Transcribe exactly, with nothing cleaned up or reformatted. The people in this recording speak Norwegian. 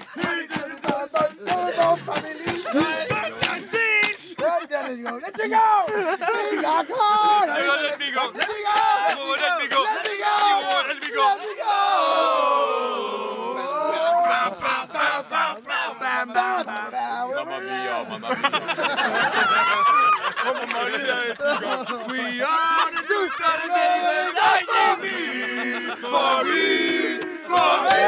Let me go! Let me go! Let me go! Let me go! Let me go! Let me go! Let me go! Let me go! Let me go! Mamma mia, mamma mia! Mamma mia! We are the Duke of the Game! For me! For me! For me!